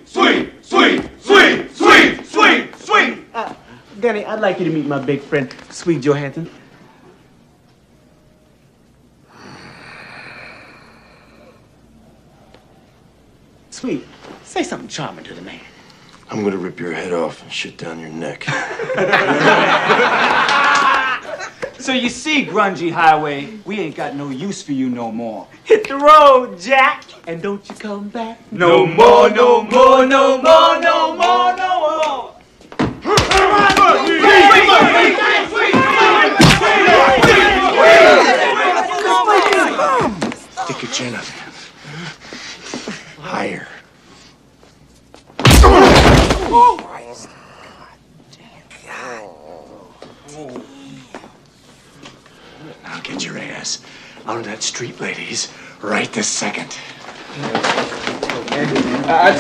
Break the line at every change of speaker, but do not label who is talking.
Swede, Swede, Swede, Swede, Swede, Swede.
Gunny, I'd like you to meet my big friend, Swede Johansson. Swede, say something charming to the man.
I'm gonna rip your head off and shit down your neck.
So you see, Grungy Highway, we ain't got no use for you no more.
Hit the road, Jack, and don't you come back.
No more, no more, no more, no more, no more.
Stick your chin up. Higher.
Oh,
Christ. God damn. Now get your ass out of that street, ladies, right this second.